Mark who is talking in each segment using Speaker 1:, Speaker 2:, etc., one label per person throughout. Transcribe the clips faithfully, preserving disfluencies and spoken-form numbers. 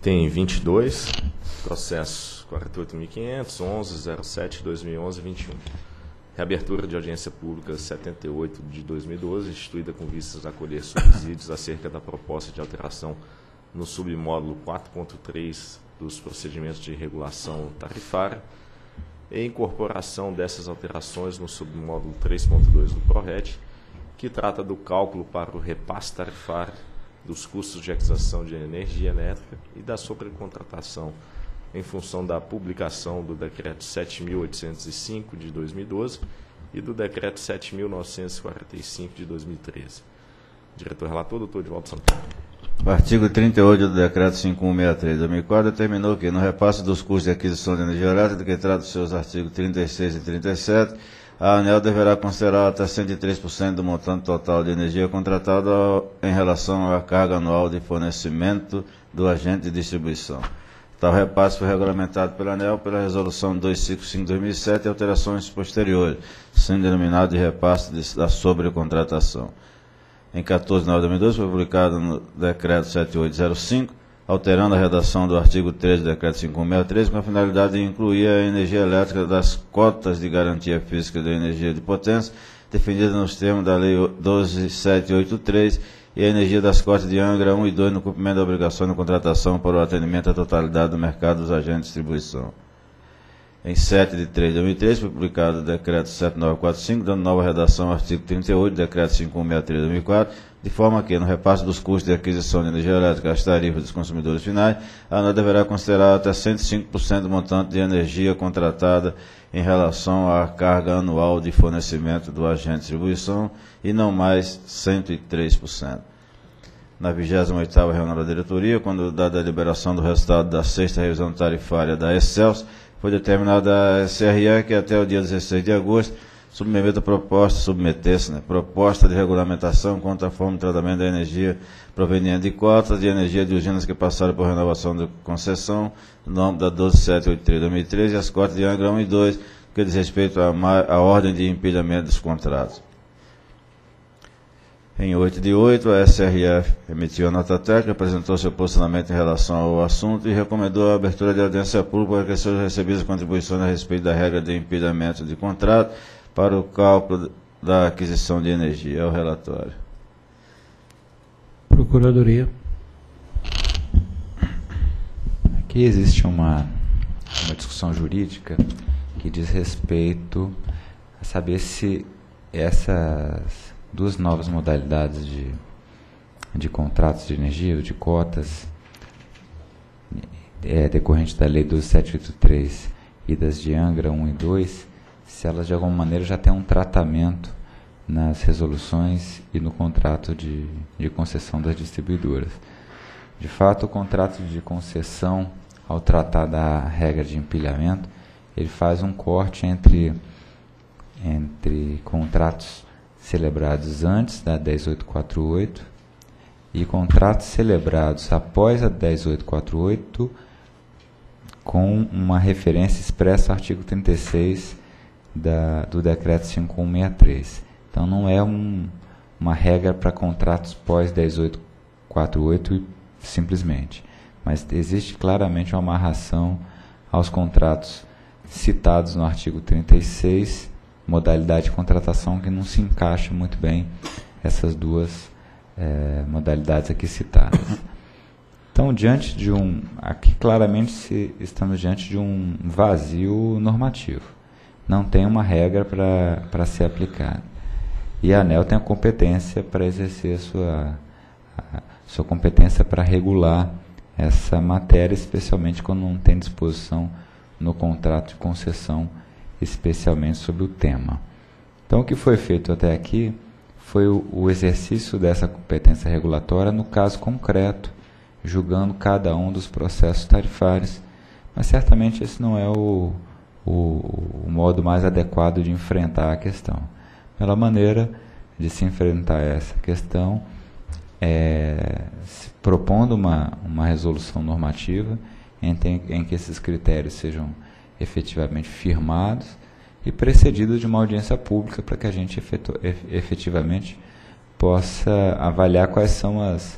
Speaker 1: Item vinte e dois, processo quarenta e oito mil quinhentos, onze, zero sete, dois mil e onze, vinte e um. Reabertura de audiência pública setenta e oito de dois mil e doze, instituída com vistas a colher subsídios acerca da proposta de alteração no submódulo quatro ponto três dos procedimentos de regulação tarifária e incorporação dessas alterações no submódulo três ponto dois do PRORET, que trata do cálculo para o repasse tarifário dos custos de aquisição de energia elétrica e da sobrecontratação em função da publicação do Decreto sete mil oitocentos e cinco de dois mil e doze e do Decreto sete mil novecentos e quarenta e cinco de dois mil e treze. Diretor-relator, doutor Edivaldo Santana.
Speaker 2: O artigo trinta e oito do Decreto cinco mil cento e sessenta e três de dois mil e quatro determinou que, no repasse dos custos de aquisição de energia elétrica, que trata dos seus artigos trinta e seis e trinta e sete, a ANEEL deverá considerar até cento e três por cento do montante total de energia contratada em relação à carga anual de fornecimento do agente de distribuição. Tal repasse foi regulamentado pela ANEEL pela Resolução duzentos e cinquenta e cinco de dois mil e sete e alterações posteriores, sendo denominado de repasse de, da sobrecontratação. Em quatorze de nove de dois mil e doze foi publicado no Decreto sete mil oitocentos e cinco, alterando a redação do artigo treze do Decreto cinco mil cento e sessenta e três, com a finalidade de incluir a energia elétrica das cotas de garantia física da energia de potência, definida nos termos da Lei doze mil setecentos e oitenta e três, e a energia das cotas de Angra um e dois no cumprimento da obrigação de contratação para o atendimento à totalidade do mercado dos agentes de distribuição. Em sete de três de dois mil e três foi publicado o Decreto sete mil novecentos e quarenta e cinco, dando nova redação ao artigo trinta e oito do Decreto cinco mil cento e sessenta e três de dois mil e quatro, de forma que, no repasse dos custos de aquisição de energia elétrica às tarifas dos consumidores finais, a ANEEL deverá considerar até cento e cinco por cento do montante de energia contratada em relação à carga anual de fornecimento do agente de distribuição e não mais cento e três por cento. Na vigésima oitava reunião da diretoria, quando dada a deliberação do resultado da sexta revisão tarifária da Excelsior, foi determinada a S R E que até o dia dezesseis de agosto submeta proposta, submetesse, né, proposta de regulamentação quanto à forma de tratamento da energia proveniente de cotas de energia de usinas que passaram por renovação de concessão, no nome da doze mil setecentos e oitenta e três de dois mil e treze, e as cotas de Angra um e dois, que diz respeito à, à ordem de empilhamento dos contratos. Em oito de oito, a S R F emitiu a nota técnica, apresentou seu posicionamento em relação ao assunto e recomendou a abertura de audiência pública para que sejam recebidas contribuições a respeito da regra de empilhamento de contrato para o cálculo da aquisição de energia. É o relatório.
Speaker 3: Procuradoria.
Speaker 4: Aqui existe uma, uma discussão jurídica que diz respeito a saber se essas duas novas modalidades de, de contratos de energia, ou de cotas, é, decorrente da Lei doze mil setecentos e oitenta e três e das de Angra um e dois, se elas de alguma maneira já têm um tratamento nas resoluções e no contrato de, de concessão das distribuidoras. De fato, o contrato de concessão, ao tratar da regra de empilhamento, ele faz um corte entre, entre contratos celebrados antes da dez mil oitocentos e quarenta e oito e contratos celebrados após a dez mil oitocentos e quarenta e oito com uma referência expressa ao artigo trinta e seis da, do Decreto cinco mil cento e sessenta e três. Então, não é um, uma regra para contratos pós dez mil oitocentos e quarenta e oito simplesmente, mas existe claramente uma amarração aos contratos citados no artigo trinta e seis, modalidade de contratação que não se encaixa muito bem essas duas é, modalidades aqui citadas. Então, diante de um... Aqui claramente se, estamos diante de um vazio normativo. Não tem uma regra para ser aplicada. E a ANEEL tem a competência para exercer a sua, a sua competência para regular essa matéria, especialmente quando não tem disposição no contrato de concessão especialmente sobre o tema. Então, o que foi feito até aqui foi o, o exercício dessa competência regulatória no caso concreto, julgando cada um dos processos tarifários, mas certamente esse não é o, o, o modo mais adequado de enfrentar a questão. Pela maneira de se enfrentar essa questão, é, se propondo uma, uma resolução normativa em, em que esses critérios sejam efetivamente firmados e precedidos de uma audiência pública para que a gente efetu, efetivamente possa avaliar quais são as,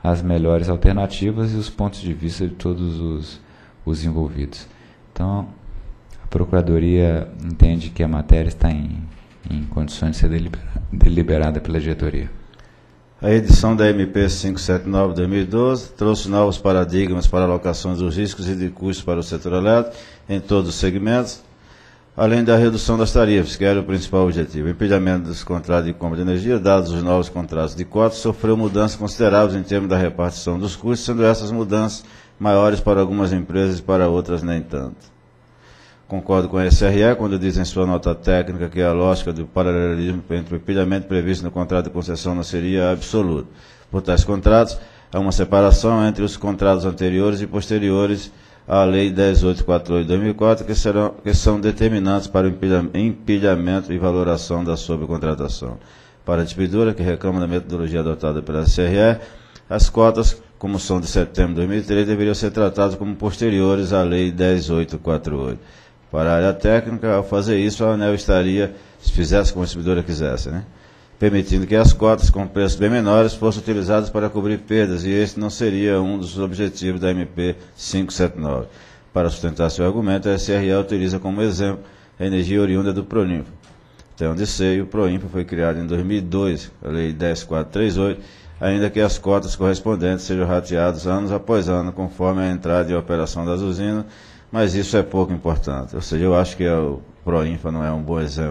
Speaker 4: as melhores alternativas e os pontos de vista de todos os, os envolvidos. Então, a Procuradoria entende que a matéria está em, em condições de ser delibera, deliberada pela diretoria.
Speaker 2: A edição da M P quinhentos e setenta e nove de dois mil e doze trouxe novos paradigmas para a alocação dos riscos e de custos para o setor elétrico em todos os segmentos, além da redução das tarifas, que era o principal objetivo. O empilhamento dos contratos de compra de energia, dados os novos contratos de cotas, sofreu mudanças consideráveis em termos da repartição dos custos, sendo essas mudanças maiores para algumas empresas e para outras nem tanto. Concordo com a S R E quando diz em sua nota técnica que a lógica do paralelismo entre o empilhamento previsto no contrato de concessão não seria absoluta. Por tais contratos, há uma separação entre os contratos anteriores e posteriores à Lei dez mil oitocentos e quarenta e oito de dois mil e quatro, que, serão, que são determinantes para o empilhamento e valoração da sobrecontratação. Para a distribuidora, que reclama da metodologia adotada pela S R E, as cotas, como são de setembro de dois mil e três, deveriam ser tratadas como posteriores à Lei dez mil oitocentos e quarenta e oito. Para a área técnica, ao fazer isso, a ANEEL estaria, se fizesse como a distribuidora quisesse, né, permitindo que as cotas com preços bem menores fossem utilizadas para cobrir perdas, e esse não seria um dos objetivos da M P quinhentos e setenta e nove. Para sustentar seu argumento, a S R E utiliza como exemplo a energia oriunda do Proinfa. Até onde sei, o Proinfa foi criado em dois mil e dois, a Lei dez mil quatrocentos e trinta e oito, ainda que as cotas correspondentes sejam rateadas anos após ano, conforme a entrada e operação das usinas, mas isso é pouco importante. Ou seja, eu acho que o Proinfa não é um bom exemplo,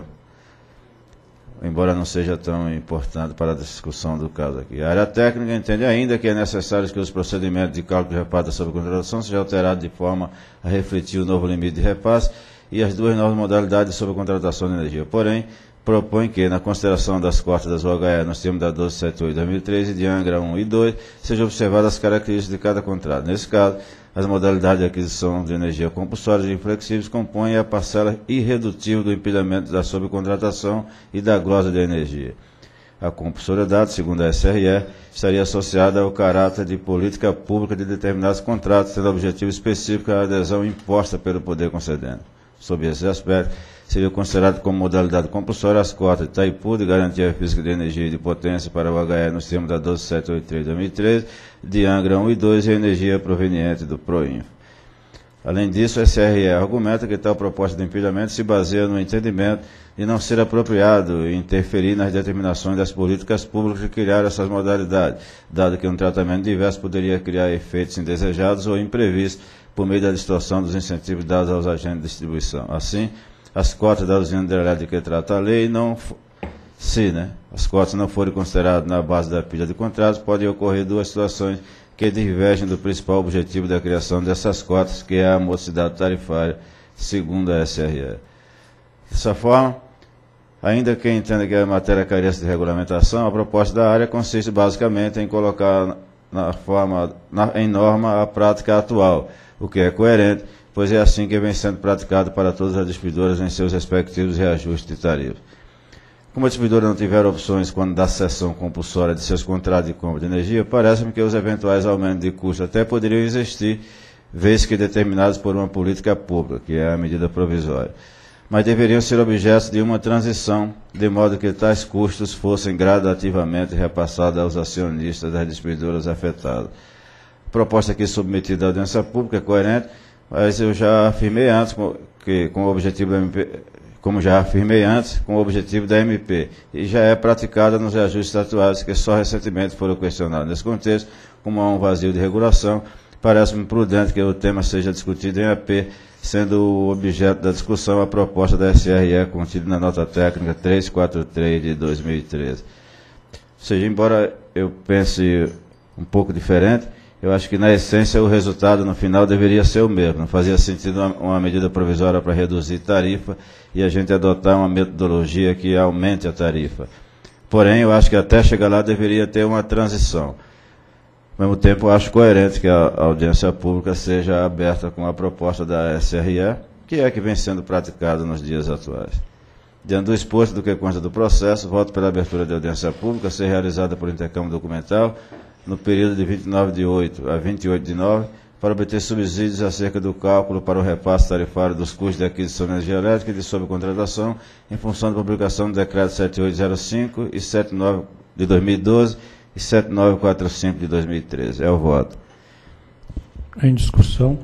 Speaker 2: embora não seja tão importante para a discussão do caso aqui. A área técnica entende ainda que é necessário que os procedimentos de cálculo de repasse da sobrecontratação sejam alterados de forma a refletir o novo limite de repasse e as duas novas modalidades de sobrecontratação de energia. Porém, propõe que, na consideração das cotas das U H E nos termos da doze mil setecentos e oitenta e oito de dois mil e treze e de Angra um e dois, sejam observadas as características de cada contrato. Nesse caso, as modalidades de aquisição de energia compulsórias e inflexíveis compõem a parcela irredutível do empilhamento da sobrecontratação e da glosa de energia. A compulsoriedade, segundo a S R E, estaria associada ao caráter de política pública de determinados contratos, tendo objetivo específico a adesão imposta pelo poder concedente. Sob esse aspecto, seria considerado como modalidade compulsória as cotas de Itaipu, de garantia física de energia e de potência para o H E nos termos da doze mil setecentos e oitenta e três de dois mil e treze, de Angra um e dois e a energia proveniente do Proinfa. Além disso, a S R E argumenta que tal proposta de empilhamento se baseia no entendimento de não ser apropriado interferir nas determinações das políticas públicas de criar essas modalidades, dado que um tratamento diverso poderia criar efeitos indesejados ou imprevistos por meio da distorção dos incentivos dados aos agentes de distribuição. Assim, as cotas da usina hidrelétrica que trata a lei, não, se né, as cotas não forem consideradas na base da pilha de contratos, podem ocorrer duas situações que divergem do principal objetivo da criação dessas cotas, que é a modicidade tarifária, segundo a S R E. Dessa forma, ainda que entenda que a matéria carece de regulamentação, a proposta da área consiste basicamente em colocar na forma, na, em norma a prática atual, o que é coerente, pois é assim que vem sendo praticado para todas as distribuidoras em seus respectivos reajustes de tarifa. Como a distribuidora não tiver opções quando da cessão compulsória de seus contratos de compra de energia, parece-me que os eventuais aumentos de custo até poderiam existir, vez que determinados por uma política pública, que é a medida provisória, mas deveriam ser objetos de uma transição, de modo que tais custos fossem gradativamente repassados aos acionistas das distribuidoras afetadas. A proposta aqui submetida à audiência pública é coerente, mas eu já afirmei antes que, com o objetivo da M P, como já afirmei antes, com o objetivo da M P, e já é praticada nos reajustes atuais, que só recentemente foram questionados. Nesse contexto, como há um vazio de regulação, parece-me prudente que o tema seja discutido em A P, sendo o objeto da discussão a proposta da S R E contida na nota técnica trezentos e quarenta e três de dois mil e treze. Ou seja, embora eu pense um pouco diferente, eu acho que, na essência, o resultado no final deveria ser o mesmo. Não fazia sentido uma, uma medida provisória para reduzir tarifa e a gente adotar uma metodologia que aumente a tarifa. Porém, eu acho que até chegar lá deveria ter uma transição. Ao mesmo tempo, eu acho coerente que a audiência pública seja aberta com a proposta da S R E, que é a que vem sendo praticada nos dias atuais. Diante do exposto do que consta do processo, voto pela abertura da audiência pública a ser realizada por intercâmbio documental no período de vinte e nove de oito a vinte e oito de nove, para obter subsídios acerca do cálculo para o repasse tarifário dos custos de aquisição de energia elétrica e de subcontratação, em função da publicação do decreto setenta e oito zero cinco e setenta e nove de dois mil e doze, e sete mil novecentos e quarenta e cinco de dois mil e treze. É o voto.
Speaker 3: Em discussão.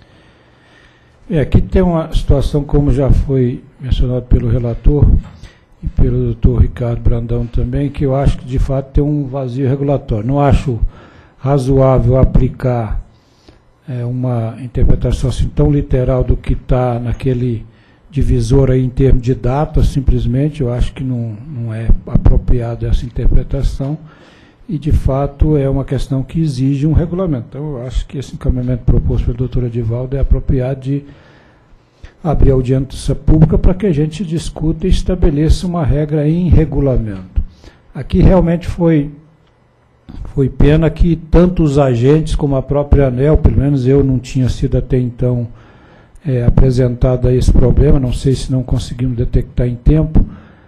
Speaker 3: É, aqui tem uma situação, como já foi mencionado pelo relator e pelo doutor Ricardo Brandão também, que eu acho que de fato tem um vazio regulatório. Não acho razoável aplicar é, uma interpretação assim tão literal do que está naquele divisor aí em termos de data, simplesmente. Eu acho que não, não é apropriado essa interpretação e, de fato, é uma questão que exige um regulamento. Então, eu acho que esse encaminhamento proposto pelo doutor Edivaldo é apropriado de abrir audiência pública para que a gente discuta e estabeleça uma regra em regulamento. Aqui realmente foi, foi pena que tanto os agentes como a própria ANEEL, pelo menos eu não tinha sido até então é, apresentado a esse problema, não sei se não conseguimos detectar em tempo,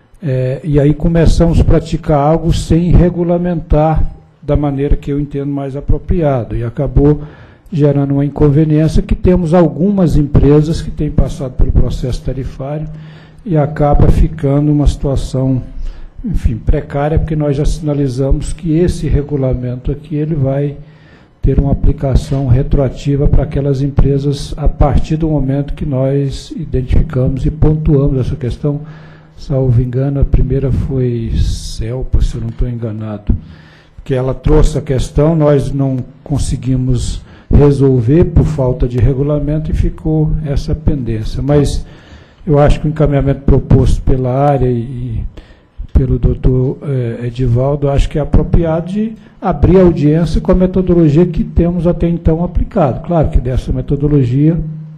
Speaker 3: é, e aí começamos a praticar algo sem regulamentar da maneira que eu entendo mais apropriado, e acabou gerando uma inconveniência que temos algumas empresas que têm passado pelo processo tarifário e acaba ficando uma situação, enfim, precária, porque nós já sinalizamos que esse regulamento aqui ele vai ter uma aplicação retroativa para aquelas empresas a partir do momento que nós identificamos e pontuamos essa questão. Salvo engano, a primeira foi Celpa, se eu não estou enganado, que ela trouxe a questão, nós não conseguimos resolver por falta de regulamento e ficou essa pendência. Mas eu acho que o encaminhamento proposto pela área e, e pelo doutor eh, Edivaldo, acho que é apropriado de abrir a audiência com a metodologia que temos até então aplicado. Claro que dessa metodologia,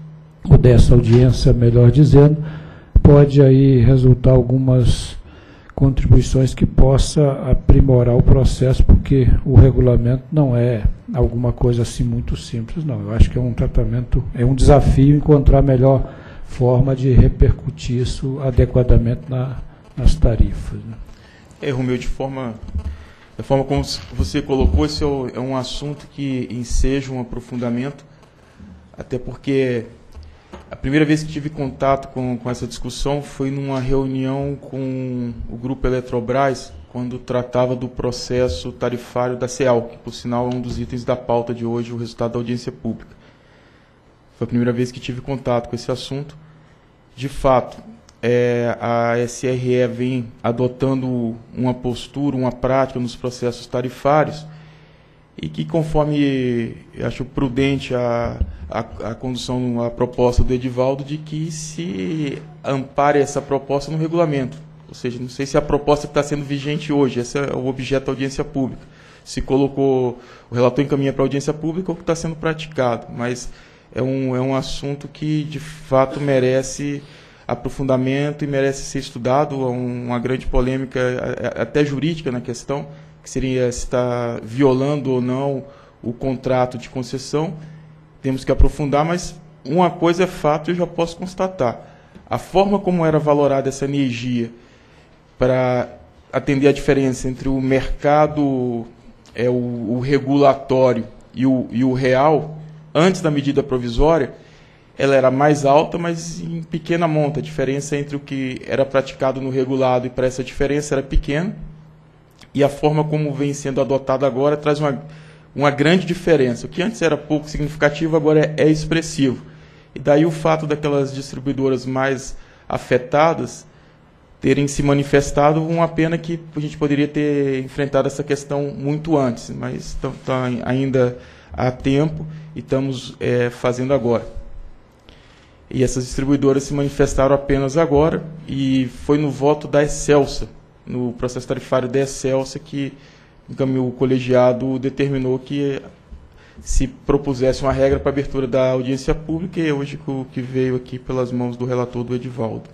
Speaker 3: ou dessa audiência, melhor dizendo, pode aí resultar algumas contribuições que possa aprimorar o processo, porque o regulamento não é alguma coisa assim muito simples, não. Eu acho que é um tratamento, é um desafio encontrar a melhor forma de repercutir isso adequadamente na, nas tarifas. Né?
Speaker 5: É, Romeu, de forma, da forma como você colocou, esse é um assunto que enseja um aprofundamento, até porque a primeira vez que tive contato com, com essa discussão foi numa reunião com o Grupo Eletrobras, quando tratava do processo tarifário da C E A L, que, por sinal, é um dos itens da pauta de hoje, o resultado da audiência pública. Foi a primeira vez que tive contato com esse assunto. De fato, é, a S R E vem adotando uma postura, uma prática nos processos tarifários, e que, conforme acho prudente a, a, a condução, a proposta do Edivaldo, de que se ampare essa proposta no regulamento. Ou seja, não sei se a proposta que está sendo vigente hoje, esse é o objeto da audiência pública, se colocou, o relator encaminha para a audiência pública ou que está sendo praticado, mas é um, é um assunto que, de fato, merece aprofundamento e merece ser estudado, há uma grande polêmica, até jurídica na questão, que seria se está violando ou não o contrato de concessão. Temos que aprofundar, mas uma coisa é fato e eu já posso constatar. A forma como era valorada essa energia para atender a diferença entre o mercado, é, o, o regulatório e o, e o real, antes da medida provisória, ela era mais alta, mas em pequena monta. A diferença entre o que era praticado no regulado e para essa diferença era pequena. E a forma como vem sendo adotada agora traz uma, uma grande diferença. O que antes era pouco significativo, agora é, é expressivo. E daí o fato daquelas distribuidoras mais afetadas terem se manifestado, uma pena que a gente poderia ter enfrentado essa questão muito antes, mas tá, tá ainda há tempo e estamos é, fazendo agora. E essas distribuidoras se manifestaram apenas agora, e foi no voto da Excelsa, no processo tarifário da Excelsa, que o colegiado determinou que se propusesse uma regra para abertura da audiência pública, e é hoje que veio aqui pelas mãos do relator, do Edivaldo.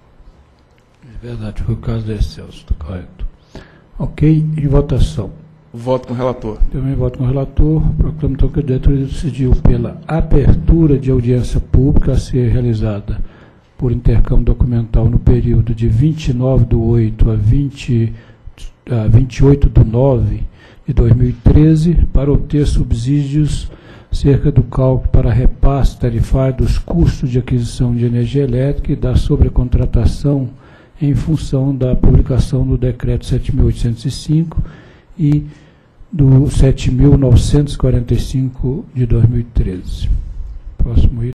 Speaker 3: É verdade, foi o caso da Excelsa, está correto. Ok, em votação.
Speaker 5: Voto com o relator.
Speaker 3: Também voto com o relator. Proclamo então que a diretoria decidiu pela abertura de audiência pública a ser realizada por intercâmbio documental no período de vinte e nove do oito a, vinte, a vinte e oito do nove de dois mil e treze, para obter subsídios cerca do cálculo para repasse tarifário dos custos de aquisição de energia elétrica e da sobrecontratação em função da publicação do decreto sete mil oitocentos e cinco e do sete mil novecentos e quarenta e cinco de dois mil e treze. Próximo item.